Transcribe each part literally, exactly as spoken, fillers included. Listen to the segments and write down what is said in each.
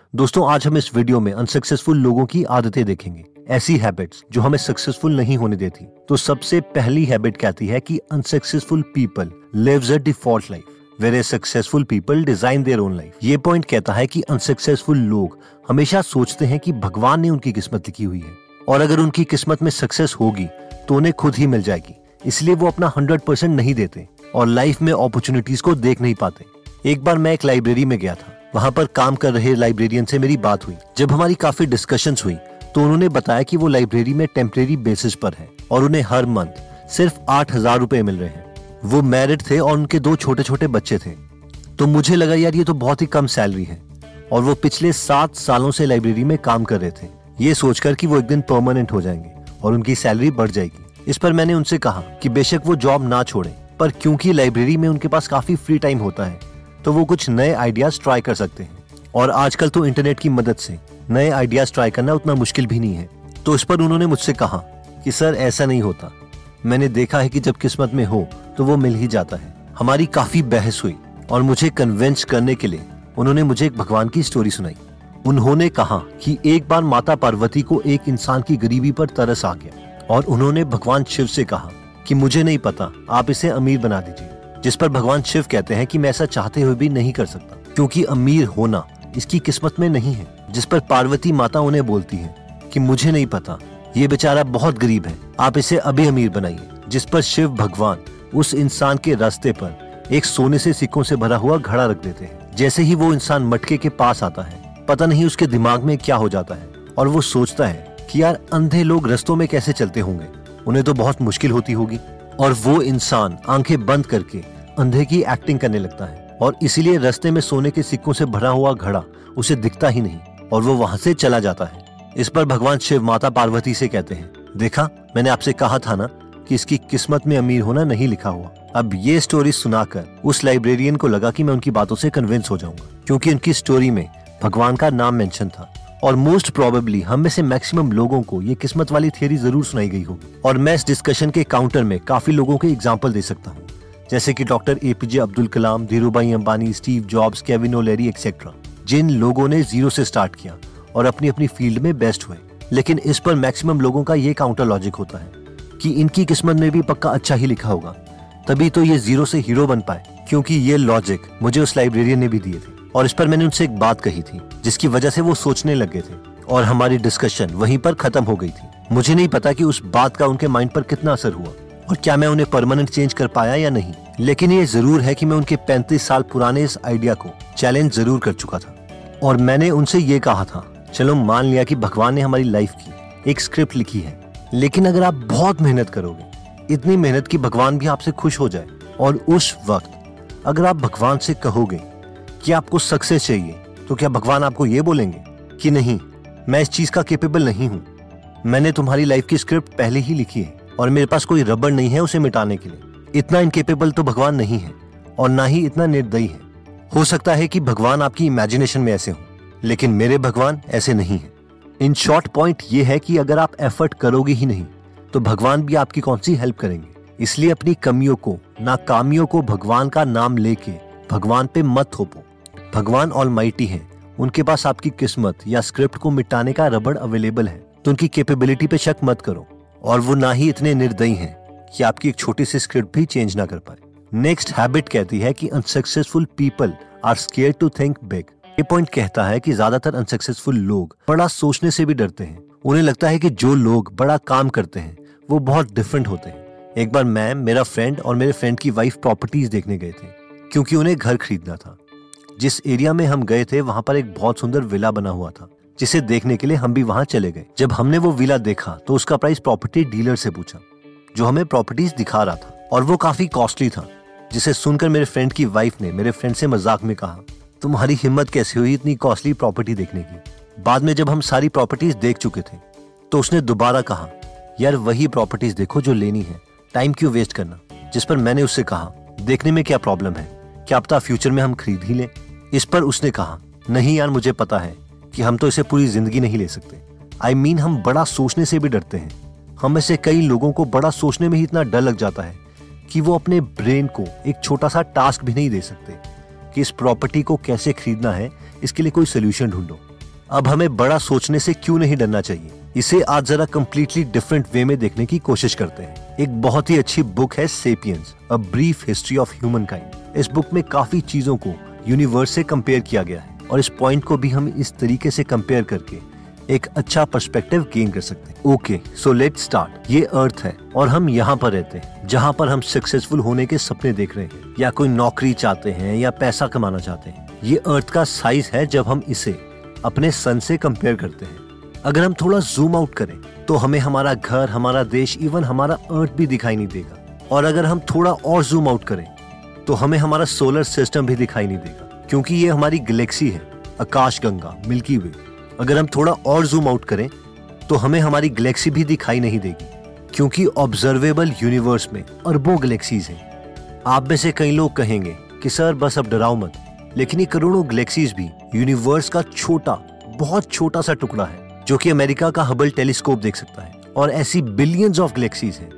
दोस्तों, आज हम इस वीडियो में अनसक्सेसफुल लोगों की आदतें देखेंगे, ऐसी हैबिट्स जो हमें सक्सेसफुल नहीं होने देती। तो सबसे पहली हैबिट कहती है कि unsuccessful people lives a default life where successful people design their own life. ये पॉइंट कहता है कि अनसक्सेसफुल लोग हमेशा सोचते हैं कि भगवान ने उनकी किस्मत लिखी हुई है और अगर उनकी किस्मत में सक्सेस होगी तो उन्हें खुद ही मिल जाएगी, इसलिए वो अपना हंड्रेड परसेंट नहीं देते और लाइफ में अपॉर्चुनिटीज को देख नहीं पाते। एक बार मैं एक लाइब्रेरी में गया था, वहाँ पर काम कर रहे लाइब्रेरियन से मेरी बात हुई। जब हमारी काफी डिस्कशंस हुई तो उन्होंने बताया कि वो लाइब्रेरी में टेम्परेरी बेसिस पर है और उन्हें हर मंथ सिर्फ आठ हजार रुपए मिल रहे हैं। वो मैरिड थे और उनके दो छोटे छोटे बच्चे थे। तो मुझे लगा यार ये तो बहुत ही कम सैलरी है और वो पिछले सात सालों से लाइब्रेरी में काम कर रहे थे, ये सोचकर कि वो एक दिन परमानेंट हो जाएंगे और उनकी सैलरी बढ़ जाएगी। इस पर मैंने उनसे कहा कि बेशक वो जॉब ना छोड़े, पर क्योंकि लाइब्रेरी में उनके पास काफी फ्री टाइम होता है तो वो कुछ नए आइडियाज ट्राई कर सकते हैं और आजकल तो इंटरनेट की मदद से नए आइडियाज ट्राई करना उतना मुश्किल भी नहीं है। तो इस पर उन्होंने मुझसे कहा कि सर ऐसा नहीं होता, मैंने देखा है कि जब किस्मत में हो तो वो मिल ही जाता है। हमारी काफी बहस हुई और मुझे कन्विंस करने के लिए उन्होंने मुझे एक भगवान की स्टोरी सुनाई। उन्होंने कहा कि एक बार माता पार्वती को एक इंसान की गरीबी पर तरस आ गया और उन्होंने भगवान शिव से कहा कि मुझे नहीं पता, आप इसे अमीर बना दीजिए। जिस पर भगवान शिव कहते हैं कि मैं ऐसा चाहते हुए भी नहीं कर सकता क्योंकि अमीर होना इसकी किस्मत में नहीं है। जिस पर पार्वती माता उन्हें बोलती है कि मुझे नहीं पता, ये बेचारा बहुत गरीब है, आप इसे अभी अमीर बनाइए। जिस पर शिव भगवान उस इंसान के रास्ते पर एक सोने से सिक्कों से भरा हुआ घड़ा रख देते हैं। जैसे ही वो इंसान मटके के पास आता है, पता नहीं उसके दिमाग में क्या हो जाता है और वो सोचता है कि यार अंधे लोग रास्तों में कैसे चलते होंगे, उन्हें तो बहुत मुश्किल होती होगी। और वो इंसान आंखें बंद करके अंधे की एक्टिंग करने लगता है और इसीलिए रास्ते में सोने के सिक्कों से भरा हुआ घड़ा उसे दिखता ही नहीं और वो वहां से चला जाता है। इस पर भगवान शिव माता पार्वती से कहते हैं, देखा मैंने आपसे कहा था ना कि इसकी किस्मत में अमीर होना नहीं लिखा हुआ। अब ये स्टोरी सुनाकर उस लाइब्रेरियन को लगा कि मैं उनकी बातों से कन्विंस हो जाऊंगा क्योंकि उनकी स्टोरी में भगवान का नाम मेंशन था और मोस्ट प्रोबेबली हम में से मैक्सिमम लोगों को ये किस्मत वाली थियरी जरूर सुनाई गई होगी। और मैं इस डिस्कशन के काउंटर में काफी लोगों के एग्जाम्पल दे सकता हूँ, जैसे कि doctor APJ Abdul Kalam, Dhirubhai Ambani, Steve Jobs, Kevin O'Leary etcetera, जिन लोगों ने जीरो से स्टार्ट किया और अपनी अपनी फील्ड में बेस्ट हुए। लेकिन इस पर मैक्सिमम लोगों का ये काउंटर लॉजिक होता है कि इनकी किस्मत में भी पक्का अच्छा ही लिखा होगा, तभी तो ये जीरो से हीरो बन पाए। क्योंकि ये लॉजिक मुझे उस लाइब्रेरियन ने भी दिए थे और इस पर मैंने उनसे एक बात कही थी जिसकी वजह से वो सोचने लगे थे और हमारी डिस्कशन वहीं पर खत्म हो गई थी। मुझे नहीं पता कि उस बात का उनके माइंड पर कितना असर हुआ और क्या मैं उन्हें परमानेंट चेंज कर पाया या नहीं, लेकिन ये जरूर है कि मैं उनके पैंतीस साल पुराने इस आइडिया को चैलेंज जरूर कर चुका था। और मैंने उनसे ये कहा था, चलो मान लिया कि भगवान ने हमारी लाइफ की एक स्क्रिप्ट लिखी है, लेकिन अगर आप बहुत मेहनत करोगे, इतनी मेहनत कि भगवान भी आपसे खुश हो जाए, और उस वक्त अगर आप भगवान से कहोगे कि आपको सक्सेस चाहिए, तो क्या भगवान आपको ये बोलेंगे कि नहीं, मैं इस चीज का केपेबल नहीं हूँ, मैंने तुम्हारी लाइफ की स्क्रिप्ट पहले ही लिखी है और मेरे पास कोई रबड़ नहीं है उसे मिटाने के लिए। इतना इनकेपेबल तो भगवान नहीं है और ना ही इतना निर्दयी है। हो सकता है कि भगवान आपकी इमेजिनेशन में ऐसे हो, लेकिन मेरे भगवान ऐसे नहीं है। इन शॉर्ट पॉइंट ये है कि अगर आप एफर्ट करोगे ही नहीं तो भगवान भी आपकी कौन सी हेल्प करेंगे। इसलिए अपनी कमियों को, नाकामियों को भगवान का नाम लेके भगवान पे मत थोपो। भगवान ऑलमाइटी है, उनके पास आपकी किस्मत या स्क्रिप्ट को मिटाने का रबड़ अवेलेबल है, तो उनकी कैपेबिलिटी पे शक मत करो। और वो ना ही इतने निर्दयी हैं कि आपकी एक छोटी सी स्क्रिप्ट भी चेंज ना कर पाए। नेक्स्ट हैबिट कहती है कि unsuccessful people are scared to think big. ये पॉइंट कहता है कि ज्यादातर अनसक्सेसफुल लोग बड़ा सोचने से भी डरते हैं। उन्हें लगता है कि जो लोग बड़ा काम करते हैं वो बहुत डिफरेंट होते हैं। एक बार मैं, मेरा फ्रेंड और मेरे फ्रेंड की वाइफ प्रॉपर्टीज देखने गए थे क्योंकि उन्हें घर खरीदना था। जिस एरिया में हम गए थे वहां पर एक बहुत सुंदर विला बना हुआ था, जिसे देखने के लिए हम भी वहां चले गए। जब हमने वो विला देखा तो उसका प्राइस प्रॉपर्टी डीलर से पूछा जो हमें प्रॉपर्टीज दिखा रहा था, और वो काफी कॉस्टली था, जिसे सुनकर मेरे फ्रेंड की वाइफ ने मेरे फ्रेंड से मजाक में कहा, तुम्हारी हिम्मत कैसे हुई इतनी कॉस्टली प्रॉपर्टी देखने की। बाद में जब हम सारी प्रॉपर्टीज देख चुके थे तो उसने दोबारा कहा, यार वही प्रॉपर्टीज देखो जो लेनी है, टाइम क्यों वेस्ट करना। जिस पर मैंने उससे कहा, देखने में क्या प्रॉब्लम है, क्या पता फ्यूचर में हम खरीद ही लें। इस पर उसने कहा, नहीं यार मुझे पता है कि हम तो इसे पूरी जिंदगी नहीं ले सकते। आई I मीन mean, हम बड़ा सोचने से भी डरते हैं। हम में से कई लोगों को बड़ा सोचने में ही इतना डर लग जाता है कि वो अपने ब्रेन को एक छोटा सा टास्क भी नहीं दे सकते कि इस प्रॉपर्टी को कैसे खरीदना है, इसके लिए कोई सोल्यूशन ढूंढो। अब हमें बड़ा सोचने से क्यों नहीं डरना चाहिए, इसे आज जरा कम्प्लीटली डिफरेंट वे में देखने की कोशिश करते हैं। एक बहुत ही अच्छी बुक है Sapiens, a brief history of humankind. इस बुक में काफी चीजों को यूनिवर्स से कंपेयर किया गया है और इस पॉइंट को भी हम इस तरीके से कंपेयर करके एक अच्छा पर्सपेक्टिव गेन कर सकते हैं। Okay, so let's start. ये अर्थ है और हम यहाँ पर रहते हैं जहाँ पर हम सक्सेसफुल होने के सपने देख रहे हैं या कोई नौकरी चाहते हैं या पैसा कमाना चाहते हैं। ये अर्थ का साइज है जब हम इसे अपने सन से कंपेयर करते हैं। अगर हम थोड़ा जूम आउट करें तो हमें हमारा घर, हमारा देश, इवन हमारा अर्थ भी दिखाई नहीं देगा। और अगर हम थोड़ा और जूम आउट करें तो हमें हमारा सोलर सिस्टम भी दिखाई नहीं देगा, क्योंकि ये हमारी गैलेक्सी है, आकाशगंगा, मिल्की वे। अगर हम थोड़ा और जूम आउट करें तो हमें हमारी गैलेक्सी भी दिखाई नहीं देगी, क्योंकि ऑब्जर्वेबल यूनिवर्स में अरबों गैलेक्सीज हैं। आप में से कई लोग कहेंगे कि सर बस अब डराओ मत, लेकिन ये करोड़ों गैलेक्सीज भी यूनिवर्स का छोटा, बहुत छोटा सा टुकड़ा है जो कि अमेरिका का हबल टेलीस्कोप देख सकता है। और ऐसी बिलियंस ऑफ गैलेक्सीज हैं।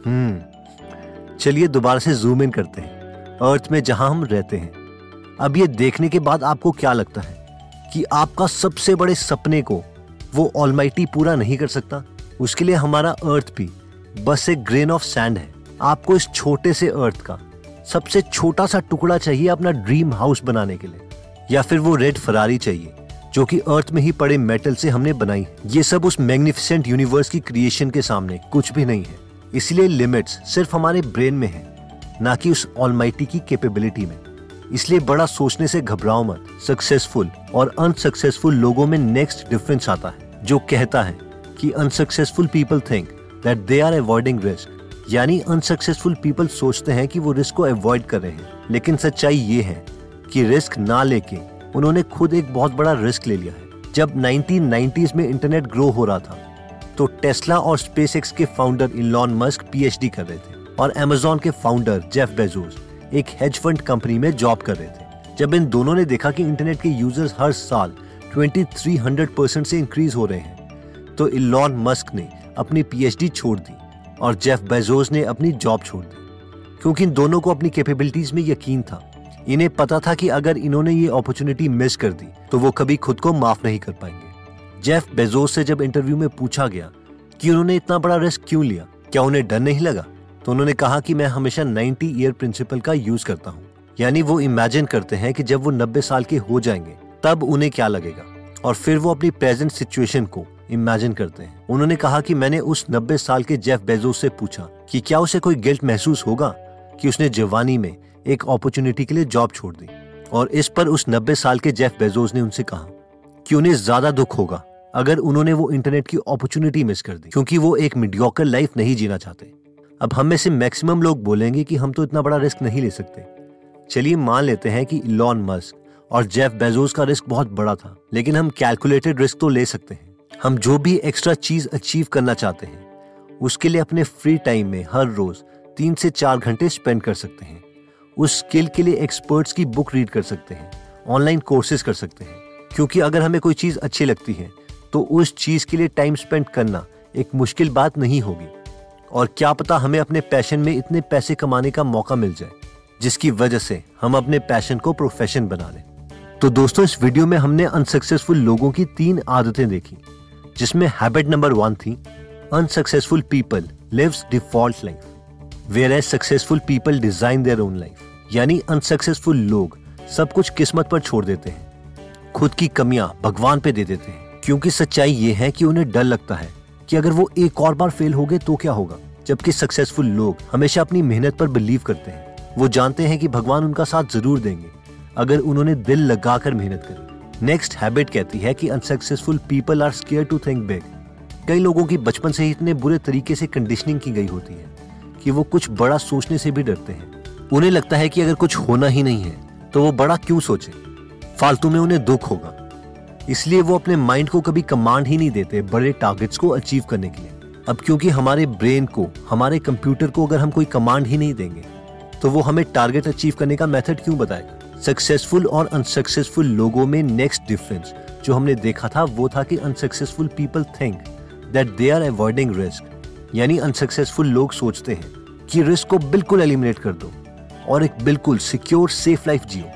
हम्म चलिए दोबारा से जूम इन करते हैं अर्थ में जहां हम रहते हैं। अब ये देखने के बाद आपको क्या लगता है कि आपका सबसे बड़े सपने को वो ऑलमाइटी पूरा नहीं कर सकता? उसके लिए हमारा अर्थ भी बस एक ग्रेन ऑफ सैंड है। आपको इस छोटे से अर्थ का सबसे छोटा सा टुकड़ा चाहिए अपना ड्रीम हाउस बनाने के लिए, या फिर वो रेड फरारी चाहिए जो कि अर्थ में ही पड़े मेटल से हमने बनाई है। ये सब उस मैग्निफिसेंट यूनिवर्स की क्रिएशन के सामने कुछ भी नहीं है। इसलिए लिमिट्स सिर्फ हमारे ब्रेन में है, ना कि उस ऑलमाइटी की कैपेबिलिटी में। इसलिए बड़ा सोचने से घबराओ मत। सक्सेसफुल और अनसक्सेसफुल लोगों में नेक्स्ट डिफरेंस आता है, जो कहता है कि unsuccessful people think that they are avoiding risk, यानी अनसक्सेसफुल पीपल सोचते हैं कि वो रिस्क को अवॉइड कर रहे हैं, लेकिन सच्चाई ये है कि रिस्क ना लेके उन्होंने खुद एक बहुत बड़ा रिस्क ले लिया है। जब नाइनटीन नाइंटीज़ में इंटरनेट ग्रो हो रहा था तो टेस्ला और स्पेसएक्स के फाउंडर इलॉन मस्क पीएचडी कर रहे थे और अमेज़न के फाउंडर जेफ बेजोस एक हेज फंड कंपनी में जॉब कर रहे थे। जब इन दोनों ने देखा कि इंटरनेट के यूजर्स हर साल तेईस सौ परसेंट से इंक्रीज हो रहे हैं, तो इलॉन मस्क ने अपनी पीएचडी छोड़ दी और जेफ बेजोस ने अपनी जॉब छोड़ दी, क्योंकि इन दोनों को अपनी कैपेबिलिटीज में यकीन था। इन्हें पता था कि अगर इन्होंने ये अपॉर्चुनिटी मिस कर दी तो वो कभी खुद को माफ नहीं कर पाएंगे। जेफ बेजोस से जब इंटरव्यू में पूछा गया कि उन्होंने इतना बड़ा रिस्क क्यों लिया, क्या उन्हें डर नहीं लगा, तो उन्होंने कहा कि मैं हमेशा नब्बे ईयर प्रिंसिपल का यूज करता हूँ। यानी वो इमेजिन करते हैं कि जब वो नब्बे साल के हो जाएंगे तब उन्हें क्या लगेगा, और फिर वो अपनी प्रेजेंट सिचुएशन को इमेजिन करते हैं। उन्होंने कहा कि मैंने उस नब्बे साल के जेफ बेजोस से पूछा कि क्या उसे कोई गिल्ट महसूस होगा कि उसने जवानी में एक अपॉर्चुनिटी के लिए जॉब छोड़ दी, और इस पर उस नब्बे साल के जेफ बेजोस ने उनसे कहा कि उन्हें ज्यादा दुख होगा अगर उन्होंने वो इंटरनेट की अपॉर्चुनिटी मिस कर दी, क्योंकि वो एक मीडियोकर लाइफ नहीं जीना चाहते। अब हम में से मैक्सिमम लोग बोलेंगे कि हम तो इतना बड़ा रिस्क नहीं ले सकते। चलिए मान लेते हैं कि इलॉन मस्क और जेफ बेजोस का रिस्क बहुत बड़ा था, लेकिन हम कैलकुलेटेड रिस्क तो ले सकते हैं। हम जो भी एक्स्ट्रा चीज अचीव करना चाहते हैं उसके लिए अपने फ्री टाइम में हर रोज तीन से चार घंटे स्पेंड कर सकते हैं। उस स्किल के लिए एक्सपर्ट्स की बुक रीड कर सकते हैं, ऑनलाइन कोर्सेज कर सकते हैं, क्योंकि अगर हमें कोई चीज अच्छी लगती है तो उस चीज के लिए टाइम स्पेंड करना एक मुश्किल बात नहीं होगी। और क्या पता हमें अपने पैशन में इतने पैसे कमाने का मौका मिल जाए जिसकी वजह से हम अपने पैशन को प्रोफेशन बना लें। तो दोस्तों, इस वीडियो में हमने अनसक्सेसफुल लोगों की तीन आदतें देखी, जिसमें हैबिट नंबर वन थी unsuccessful people lives default life whereas successful people design their own life. यानी अनसक्सेसफुल लोग सब कुछ किस्मत पर छोड़ देते हैं, खुद की कमियां भगवान पे दे देते हैं, क्योंकि सच्चाई ये है कि उन्हें डर लगता है कि अगर वो एक और बार फेल हो गए तो क्या होगा। जबकि सक्सेसफुल लोग हमेशा अपनी मेहनत पर बिलीव करते हैं। वो जानते हैं कि भगवान उनका साथ जरूर देंगे अगर उन्होंने दिल लगाकर मेहनत करी। नेक्स्ट हैबिट कहती है कि unsuccessful people are scared to think big. कई लोगों की बचपन से ही इतने बुरे तरीके से कंडीशनिंग की गई होती है कि वो कुछ बड़ा सोचने से भी डरते हैं। उन्हें लगता है कि अगर कुछ होना ही नहीं है तो वो बड़ा क्यों सोचे, फालतू में उन्हें दुख होगा। इसलिए वो अपने माइंड को कभी कमांड ही नहीं देते बड़े टारगेट्स को अचीव करने के लिए। अब क्योंकि हमारे ब्रेन को, हमारे कंप्यूटर को अगर हम कोई कमांड ही नहीं देंगे तो वो हमें टारगेट अचीव करने का मेथड क्यों बताएगा। सक्सेसफुल और अनसक्सेसफुल लोगों में नेक्स्ट डिफरेंस जो हमने देखा था वो था कि unsuccessful people think that they are avoiding risk. यानी अनसक्सेसफुल लोग सोचते हैं कि रिस्क को बिल्कुल एलिमिनेट कर दो और एक बिल्कुल सिक्योर सेफ लाइफ जियो।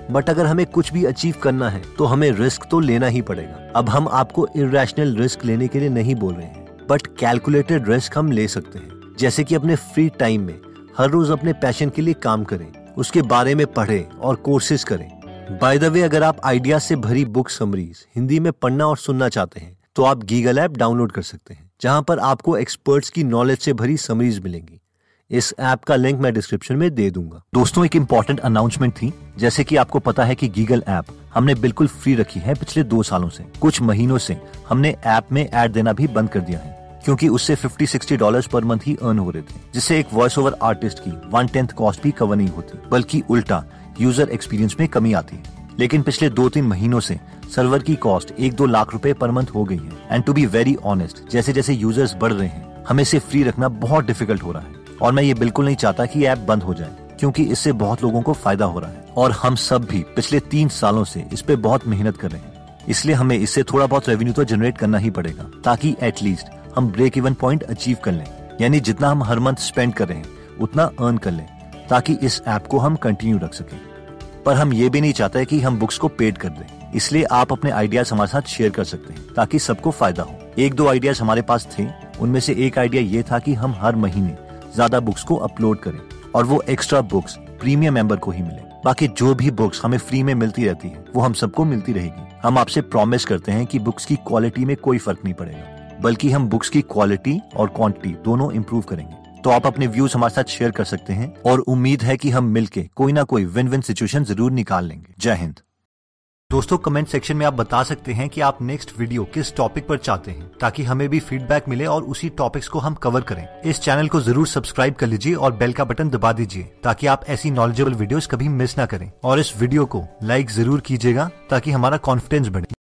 बट अगर हमें कुछ भी अचीव करना है तो हमें रिस्क तो लेना ही पड़ेगा। अब हम आपको इरैशनल रिस्क लेने के लिए नहीं बोल रहे हैं, बट कैलकुलेटेड रिस्क हम ले सकते हैं। जैसे कि अपने फ्री टाइम में हर रोज अपने पैशन के लिए काम करें, उसके बारे में पढ़ें और कोर्सेज करें। बाय द वे, अगर आप आइडिया से भरी बुक समरीज हिंदी में पढ़ना और सुनना चाहते हैं तो आप गीगल ऐप डाउनलोड कर सकते हैं, जहां पर आपको एक्सपर्ट्स की नॉलेज से भरी समरीज मिलेंगी। इस ऐप का लिंक मैं डिस्क्रिप्शन में दे दूंगा। दोस्तों, एक इम्पॉर्टेंट अनाउंसमेंट थी। जैसे कि आपको पता है कि गीगल ऐप हमने बिल्कुल फ्री रखी है पिछले दो सालों से। कुछ महीनों से हमने ऐप में ऐड देना भी बंद कर दिया है, क्योंकि उससे पचास साठ डॉलर्स पर मंथ ही अर्न हो रहे थे, जिससे एक वॉइस ओवर आर्टिस्ट की वन टेंथ कॉस्ट भी कवर नहीं होती, बल्कि उल्टा यूजर एक्सपीरियंस में कमी आती है। लेकिन पिछले दो तीन महीनों से सर्वर की कॉस्ट एक दो लाख रुपए पर मंथ हो गई है। And to be very honest, जैसे जैसे यूजर्स बढ़ रहे हैं, हमें इसे फ्री रखना बहुत डिफिकल्ट हो रहा है। और मैं ये बिल्कुल नहीं चाहता कि ऐप बंद हो जाए, क्योंकि इससे बहुत लोगों को फायदा हो रहा है और हम सब भी पिछले तीन सालों से इस पे बहुत मेहनत कर रहे हैं। इसलिए हमें इससे थोड़ा बहुत रेवेन्यू तो जनरेट करना ही पड़ेगा, ताकि एटलीस्ट हम ब्रेक इवन पॉइंट अचीव कर लें। यानी जितना हम हर मंथ स्पेंड कर रहे हैं उतना अर्न कर लें, ताकि इस ऐप को हम कंटिन्यू रख सकें। पर हम ये भी नहीं चाहते कि हम बुक्स को पेड कर दें, इसलिए आप अपने आइडियाज हमारे साथ शेयर कर सकते हैं, ताकि सबको फायदा हो। एक दो आइडियाज हमारे पास थे, उनमें से एक आइडिया ये था कि हम हर महीने ज्यादा बुक्स को अपलोड करें और वो एक्स्ट्रा बुक्स प्रीमियम मेंबर को ही मिले। बाकी जो भी बुक्स हमें फ्री में मिलती रहती है वो हम सबको मिलती रहेगी। हम आपसे प्रॉमिस करते हैं कि बुक्स की क्वालिटी में कोई फर्क नहीं पड़ेगा, बल्कि हम बुक्स की क्वालिटी और क्वांटिटी दोनों इम्प्रूव करेंगे। तो आप अपने व्यूज हमारे साथ शेयर कर सकते हैं और उम्मीद है कि हम मिलके कोई ना कोई विन विन सिचुएशन जरूर निकाल लेंगे। जय हिंद। दोस्तों, कमेंट सेक्शन में आप बता सकते हैं कि आप नेक्स्ट वीडियो किस टॉपिक पर चाहते हैं, ताकि हमें भी फीडबैक मिले और उसी टॉपिक्स को हम कवर करें। इस चैनल को जरूर सब्सक्राइब कर लीजिए और बेल का बटन दबा दीजिए, ताकि आप ऐसी नॉलेजेबल वीडियोस कभी मिस ना करें। और इस वीडियो को लाइक जरूर कीजिएगा, ताकि हमारा कॉन्फिडेंस बढ़े।